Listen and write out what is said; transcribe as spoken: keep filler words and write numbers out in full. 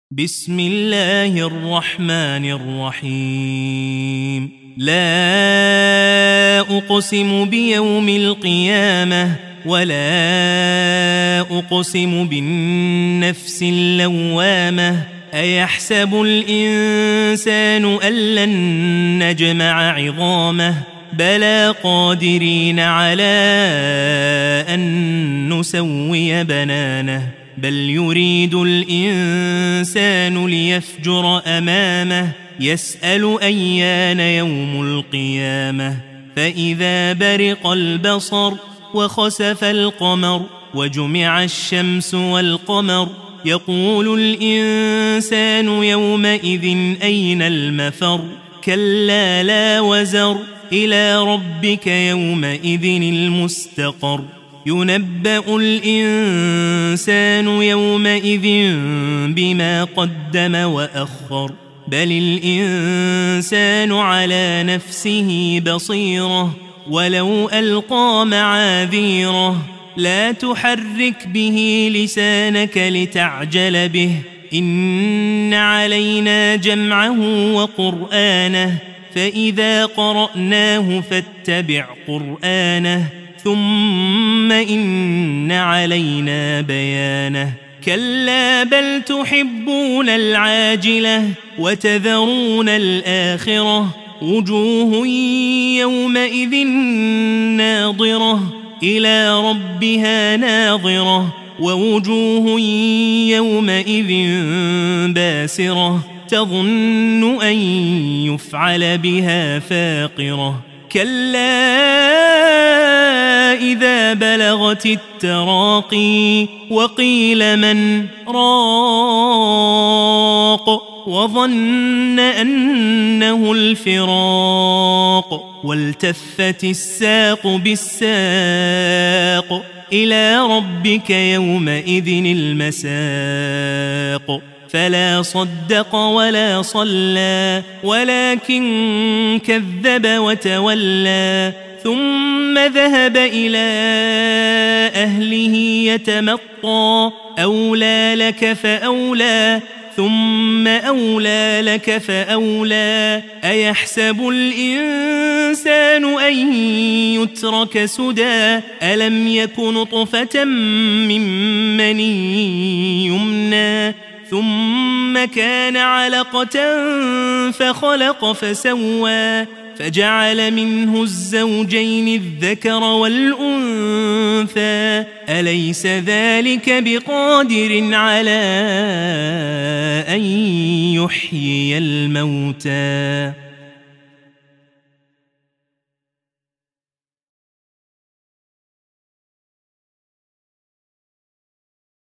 بسم الله الرحمن الرحيم. لا أقسم بيوم القيامة ولا أقسم بالنفس اللوامة. أيحسب الإنسان أن لن نجمع عظامه بلى قادرين على أن نسوي بنانه بل يريد الإنسان ليفجر أمامه يسأل أيان يوم القيامة. فإذا برق البصر وخسف القمر وجمع الشمس والقمر يقول الإنسان يومئذ أين المفر. كلا لا وزر إلى ربك يومئذ المستقر. ينبأ الإنسان يومئذ بما قدم وأخر بل الإنسان على نفسه بصيرة ولو ألقى معاذيره. لا تحرك به لسانك لتعجل به إن علينا جمعه وقرآنه فإذا قرأناه فاتبع قرآنه ثم إن علينا بيانه. كلا بل تحبون العاجلة وتذرون الآخرة. وجوه يومئذ ناظرة إلى ربها ناظرة ووجوه يومئذ باسرة تظن أن يفعل بها فاقرة. كلا إذا بلغت التراقي وقيل من راق وظن أنه الفراق والتفت الساق بالساق إلى ربك يومئذ المساق. فلا صدق ولا صلى ولكن كذب وتولى ثم ذهب إلى أهله يتمطى. أولى لك فأولى ثم أولى لك فأولى. أيحسب الإنسان أن يترك سدى ألم يك نطفة من مني يمنى ثم كان علقة فخلق فسوى فجعل منه الزوجين الذكر والأنثى. أليس ذلك بقادر على أن يحيي الموتى؟